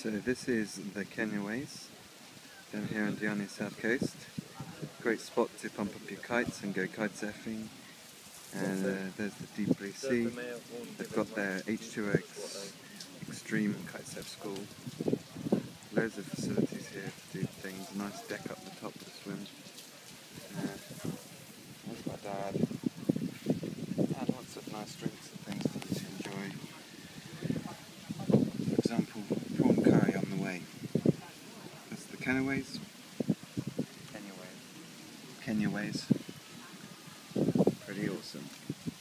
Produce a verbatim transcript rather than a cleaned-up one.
So this is the Kenyaways down here on Diani south coast. Great spot to pump up your kites and go kitesurfing. And uh, there's the deep blue sea. They've got their H two O extreme kitesurf school. Loads of facilities here to do things. A nice deck up the top to swim. Uh, there's my dad. And lots of nice drinks and things for you to enjoy. For example, prawn curry on the way. That's the Kenyaways. Kenyaways. Kenyaways. Pretty awesome.